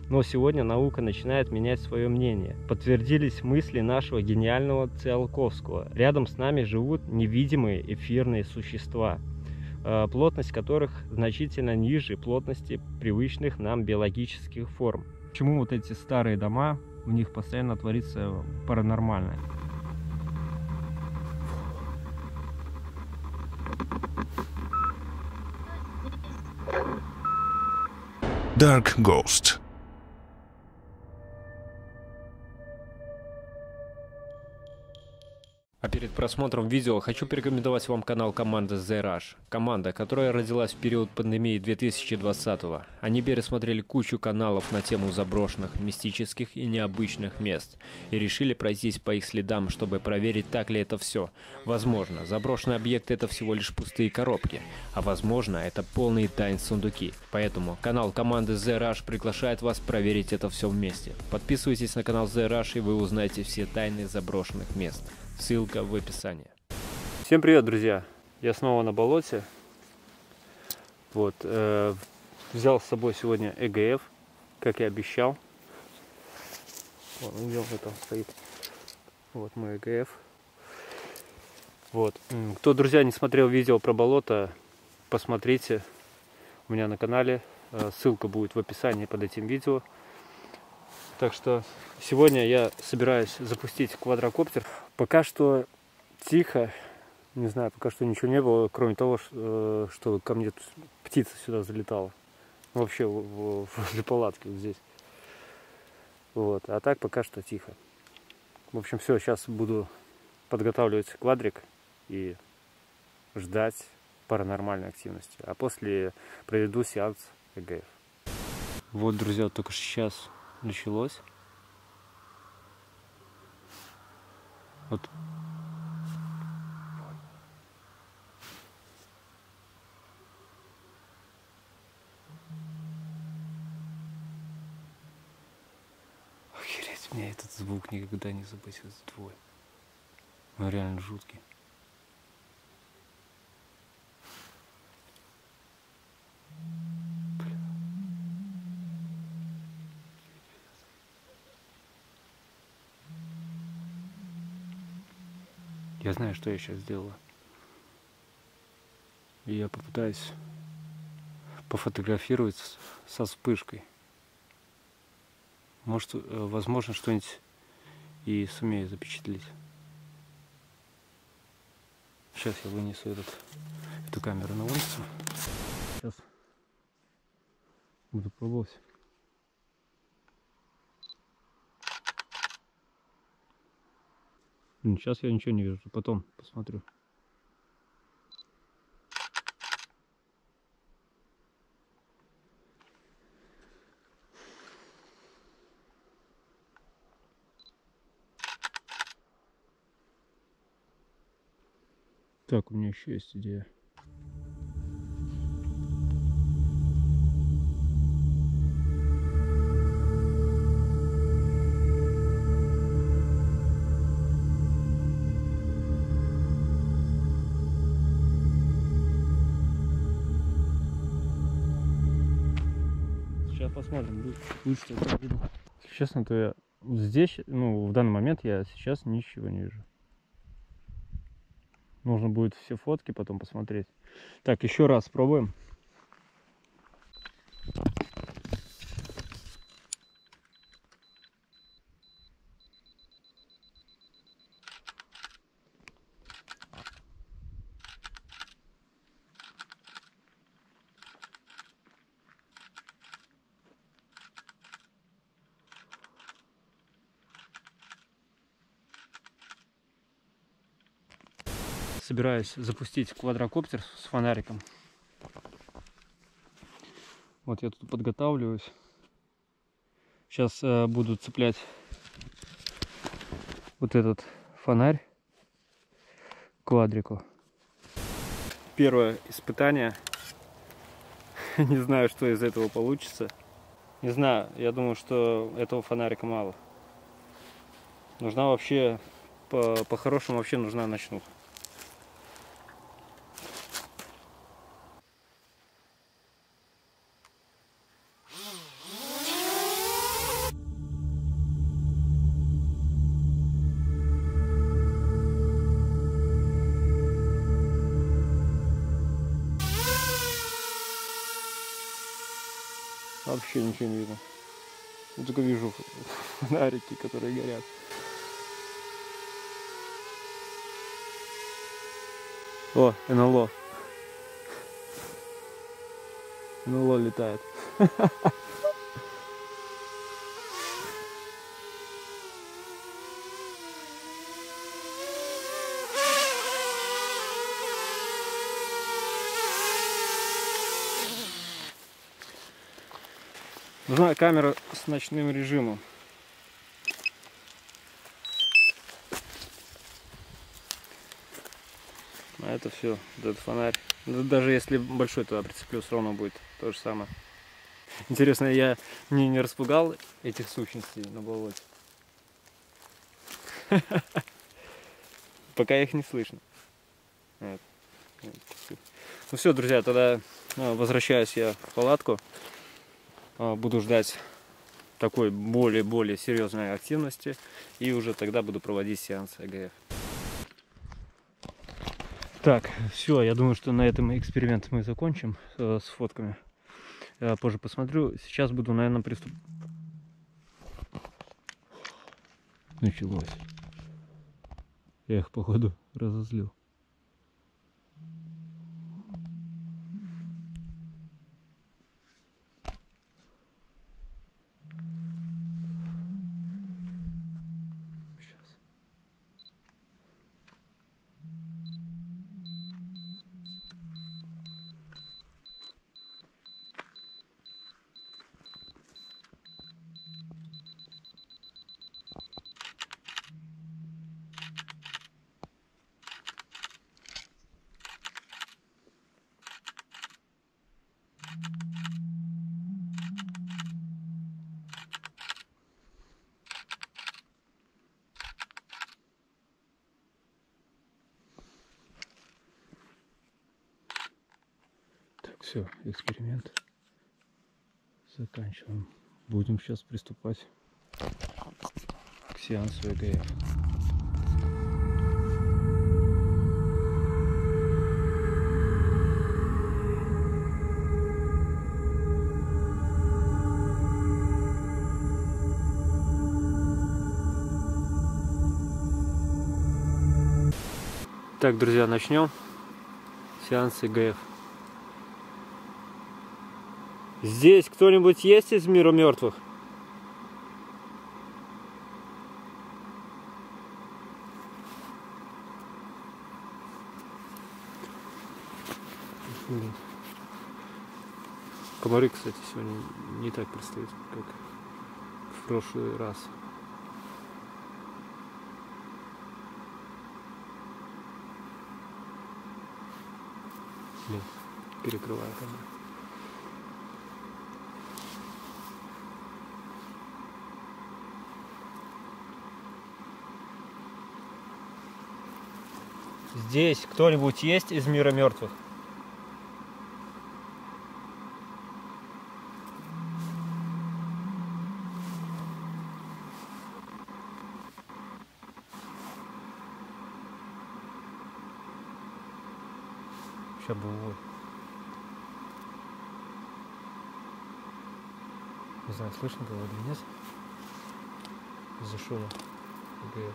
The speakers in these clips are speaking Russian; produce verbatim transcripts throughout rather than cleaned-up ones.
Но сегодня наука начинает менять свое мнение. Подтвердились мысли нашего гениального Циолковского. Рядом с нами живут невидимые эфирные существа, плотность которых значительно ниже плотности привычных нам биологических форм. Почему вот эти старые дома, в них постоянно творится паранормальное? Dark Ghost. А перед просмотром видео хочу порекомендовать вам канал команды The Rush. Команда, которая родилась в период пандемии две тысячи двадцатого. Они пересмотрели кучу каналов на тему заброшенных, мистических и необычных мест. И решили пройтись по их следам, чтобы проверить, так ли это все. Возможно, заброшенные объекты — это всего лишь пустые коробки. А возможно, это полные тайн сундуки. Поэтому канал команды The Rush приглашает вас проверить это все вместе. Подписывайтесь на канал The Rush, и вы узнаете все тайны заброшенных мест. Ссылка в описании. Всем привет, друзья! Я снова на болоте. Вот, э, взял с собой сегодня и джи эф, как и обещал. Вон, видел, вот там стоит. Вот мой и джи эф. Вот. Кто, друзья, не смотрел видео про болото, посмотрите у меня на канале. Ссылка будет в описании под этим видео. Так что сегодня я собираюсь запустить квадрокоптер. Пока что тихо, не знаю, пока что ничего не было, кроме того, что ко мне птица сюда залетала. Вообще возле палатки вот здесь. Вот. А так пока что тихо. В общем, все, сейчас буду подготавливать квадрик и ждать паранормальной активности. А после проведу сеанс и джи эф. Вот, друзья, только сейчас началось. Вот. Охереть, мне этот звук никогда не забыть, этот твой. Он реально жуткий. Я знаю, что я сейчас сделаю. И я попытаюсь пофотографировать со вспышкой. Может, возможно, что-нибудь и сумею запечатлеть. Сейчас я вынесу этот, эту камеру на улицу. Сейчас буду пробовать. Сейчас я ничего не вижу, потом посмотрю. Так, у меня еще есть идея. Сейчас посмотрим, будет, будет что-то видно. Честно, то я здесь, ну, в данный момент я сейчас ничего не вижу. Нужно будет все фотки потом посмотреть. Так, еще раз пробуем. Собираюсь запустить квадрокоптер с фонариком. Вот я тут подготавливаюсь. Сейчас э, буду цеплять вот этот фонарь к квадрику. Первое испытание. Не знаю, что из этого получится. Не знаю, я думаю, что этого фонарика мало. Нужна вообще, по-хорошему вообще нужна ночнуха. Вообще ничего не видно. Я только вижу фонарики, которые горят. О, эн эл о. эн эл о летает. Нужна камера с ночным режимом. А это все, этот фонарь. Даже если большой туда прицеплю, все равно будет то же самое. Интересно, я не, не распугал этих сущностей на болоте. Пока их не слышно. Ну все, друзья, тогда возвращаюсь я в палатку. Буду ждать такой более-более серьезной активности. И уже тогда буду проводить сеанс э гэ эф. Так, все, я думаю, что на этом эксперимент мы закончим э, с фотками. Я позже посмотрю. Сейчас буду, наверное, приступать. Началось. Я их, походу, разозлил. Все, эксперимент заканчиваем. Будем сейчас приступать к сеансу э гэ эф. Так, друзья, начнем сеанс э гэ эф. Здесь кто-нибудь есть из мира мертвых? Блин. Комары, кстати, сегодня не так пристают, как в прошлый раз. Блин, перекрываю камеру. Здесь кто-нибудь есть из мира мертвых? Сейчас бы уволь. Не знаю, слышно было или нет. Из-за шума э гэ эф.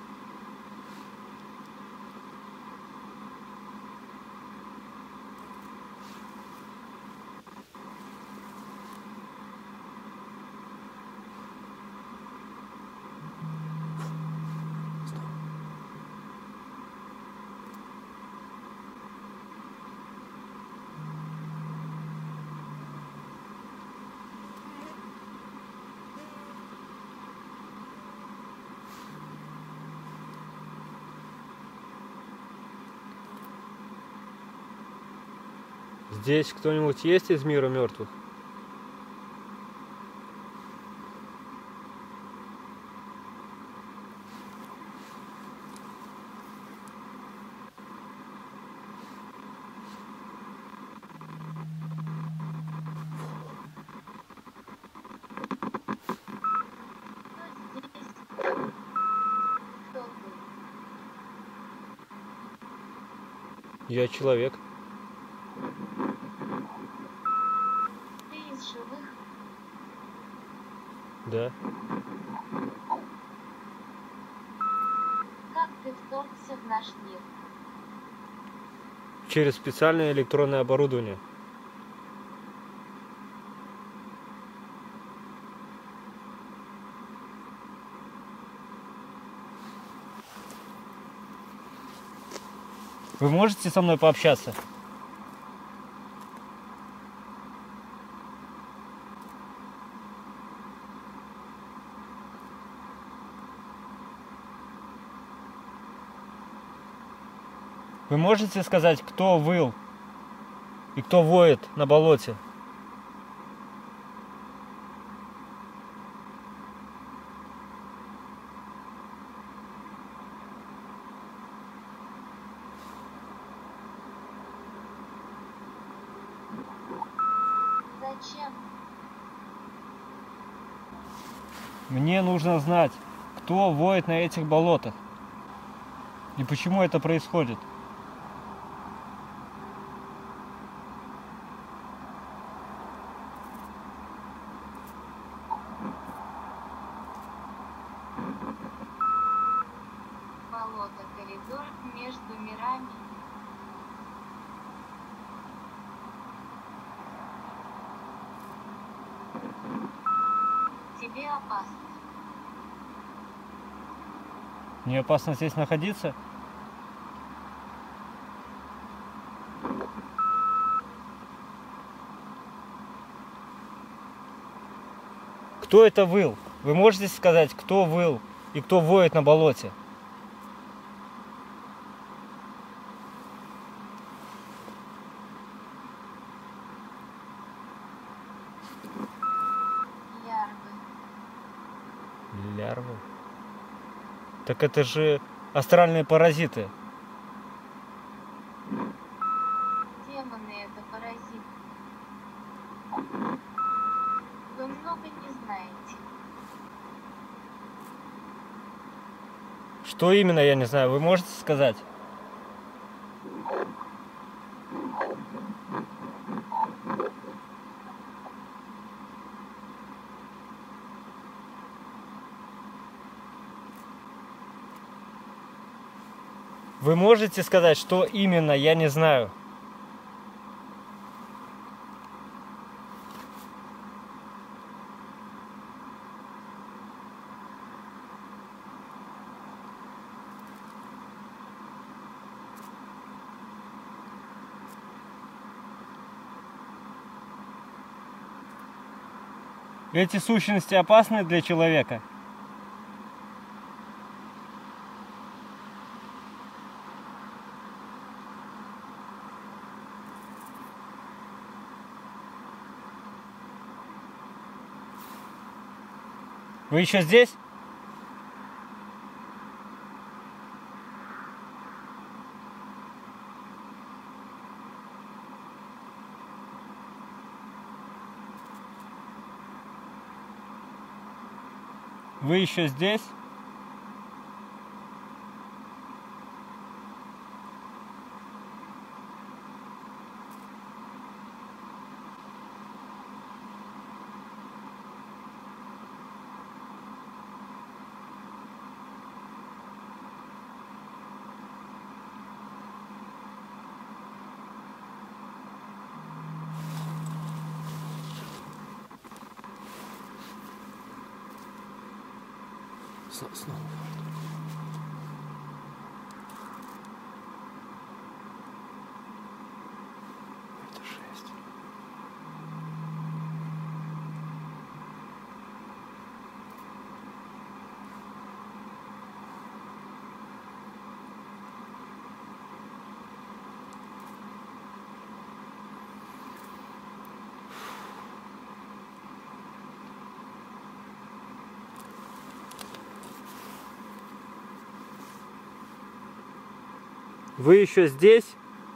Здесь кто-нибудь есть из мира мертвых? Я человек. Ты из живых? Да. Как ты вторгся в наш мир? Через специальное электронное оборудование. Вы можете со мной пообщаться? Вы можете сказать, кто выл и кто воет на болоте? Зачем? Мне нужно знать, кто воет на этих болотах и почему это происходит. Болото, коридор между мирами. Тебе опасно. Мне опасно здесь находиться? Кто это выл? Вы можете сказать, кто выл и кто воет на болоте? Ярвы. Лярвы? Так это же астральные паразиты. Демоны — это паразиты. Вы много не знаете. Что именно, я не знаю. Вы можете сказать? Вы можете сказать, что именно, я не знаю. Эти сущности опасны для человека? Вы еще здесь? Вы еще здесь? Снова. Это жесть. Вы еще здесь?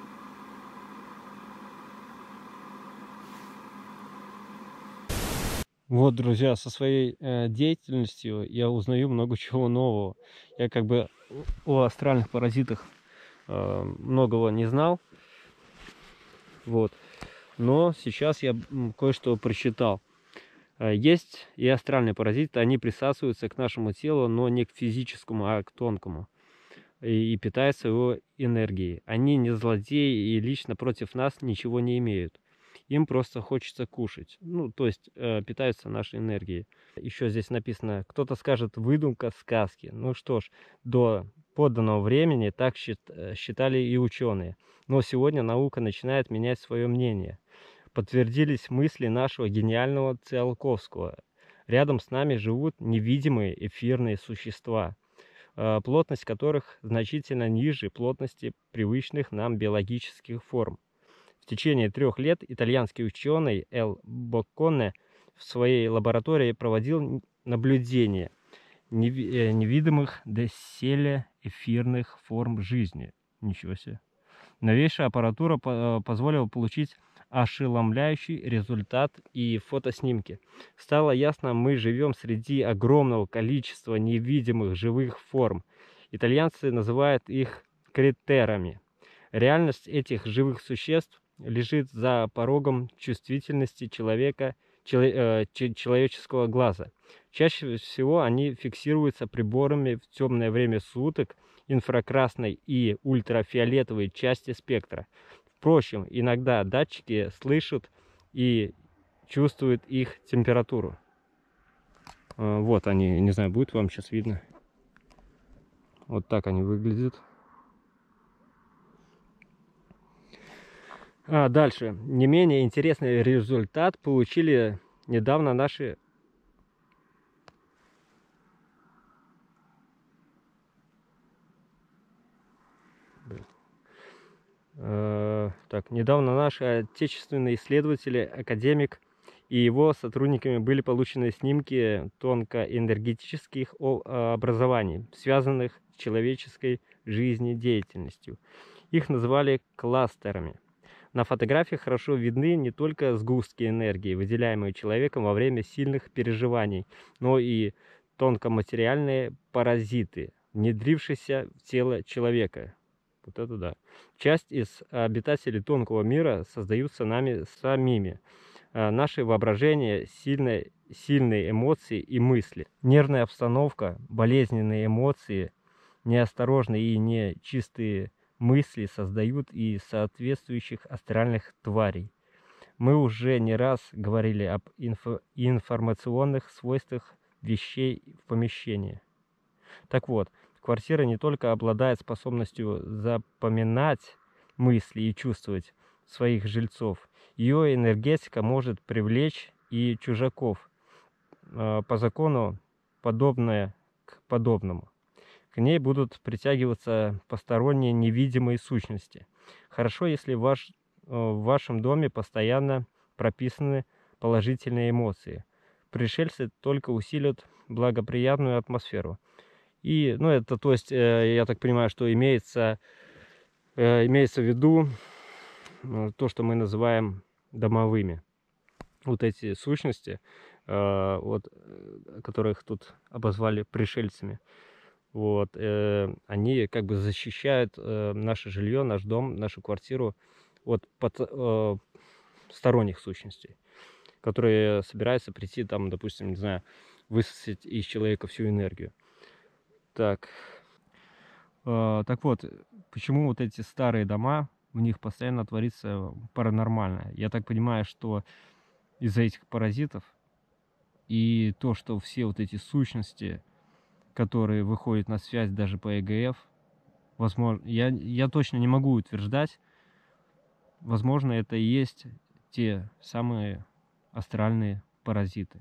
Вот, друзья, со своей э, деятельностью я узнаю много чего нового. Я как бы о астральных паразитах э, многого не знал. Вот. Но сейчас я кое-что прочитал. Есть и астральные паразиты, они присасываются к нашему телу, но не к физическому, а к тонкому, и, и питаются его энергией. Они не злодеи и лично против нас ничего не имеют. Им просто хочется кушать, ну, то есть э, питаются нашей энергией. Еще здесь написано, кто-то скажет, выдумка сказки. Ну что ж, до подданного времени так считали и ученые. Но сегодня наука начинает менять свое мнение. Подтвердились мысли нашего гениального Циолковского. Рядом с нами живут невидимые эфирные существа, плотность которых значительно ниже плотности привычных нам биологических форм. В течение трех лет итальянский ученый Эл Бокконе в своей лаборатории проводил наблюдения невидимых доселе эфирных форм жизни. Ничего себе. Новейшая аппаратура позволила получить ошеломляющий результат и фотоснимки. Стало ясно, мы живем среди огромного количества невидимых живых форм. Итальянцы называют их критерами. Реальность этих живых существ лежит за порогом чувствительности человека, чело, э, человеческого глаза. Чаще всего они фиксируются приборами в темное время суток, инфракрасной и ультрафиолетовой части спектра. Впрочем, иногда датчики слышат и чувствуют их температуру. Вот они, не знаю, будет вам сейчас видно. Вот так они выглядят. А дальше. Не менее интересный результат получили недавно наши э, так, недавно наши отечественные исследователи, академик и его сотрудниками были получены снимки тонкоэнергетических образований, связанных с человеческой жизнедеятельностью. Их называли кластерами. На фотографиях хорошо видны не только сгустки энергии, выделяемые человеком во время сильных переживаний, но и тонкоматериальные паразиты, внедрившиеся в тело человека. Вот это да. Часть из обитателей тонкого мира создаются нами самими. Наше воображение, сильные, сильные эмоции и мысли. Нервная обстановка, болезненные эмоции, неосторожные и нечистые мысли создают и соответствующих астральных тварей. Мы уже не раз говорили об инфо информационных свойствах вещей в помещении. Так вот, квартира не только обладает способностью запоминать мысли и чувствовать своих жильцов, ее энергетика может привлечь и чужаков, по закону подобное к подобному. К ней будут притягиваться посторонние невидимые сущности. Хорошо, если ваш, в вашем доме постоянно прописаны положительные эмоции. Пришельцы только усилят благоприятную атмосферу. И, ну, это, то есть, я так понимаю, что имеется, имеется в виду то, что мы называем домовыми. Вот эти сущности, вот, которых тут обозвали пришельцами. Вот, э, они как бы защищают э, наше жилье, наш дом, нашу квартиру от под, э, сторонних сущностей, которые собираются прийти там, допустим, не знаю, высосать из человека всю энергию. Так, э, так вот, почему вот эти старые дома, в них постоянно творится паранормальное? Я так понимаю, что из-за этих паразитов и то, что все вот эти сущности, которые выходят на связь даже по ЭГФ, возможно, я, я точно не могу утверждать, возможно, это и есть те самые астральные паразиты.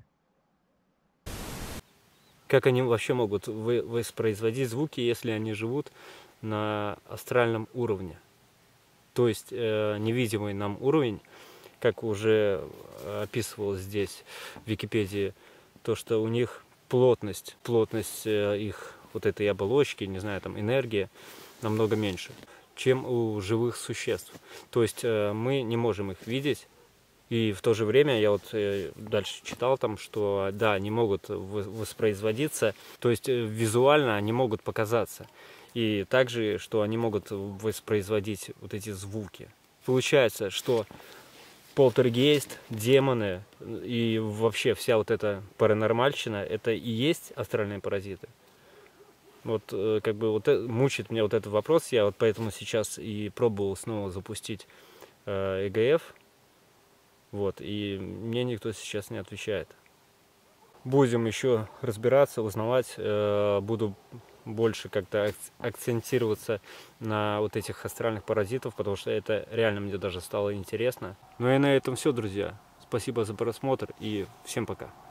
Как они вообще могут воспроизводить звуки, если они живут на астральном уровне? То есть э, невидимый нам уровень, как уже описывалось здесь в Википедии, то, что у них плотность, плотность их вот этой оболочки, не знаю, там энергия намного меньше, чем у живых существ. То есть мы не можем их видеть, и в то же время я вот дальше читал там, что да, они могут воспроизводиться, то есть визуально они могут показаться, и также, что они могут воспроизводить вот эти звуки. Получается, что полтергейст, демоны и вообще вся вот эта паранормальщина, это и есть астральные паразиты? Вот как бы вот мучит меня вот этот вопрос, я вот поэтому сейчас и пробовал снова запустить э, ЭГФ, вот, и мне никто сейчас не отвечает. Будем еще разбираться, узнавать, э, буду больше как-то акцентироваться на вот этих астральных паразитов, потому что это реально мне даже стало интересно. Ну и на этом все, друзья. Спасибо за просмотр и всем пока.